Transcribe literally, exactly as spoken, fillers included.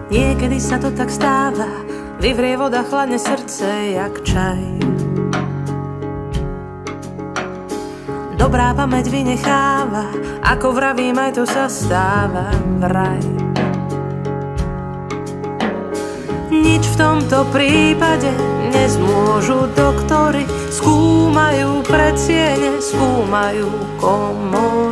Niekedy sa to tak stáva, vyvrie voda, chladne srdce jak čaj. Dobrá pamäť vynecháva, ako vravím, aj to sa stáva vraj. Nič v tomto prípade nezmôžu doktory, skúmajú predsiene, skúmajú komory.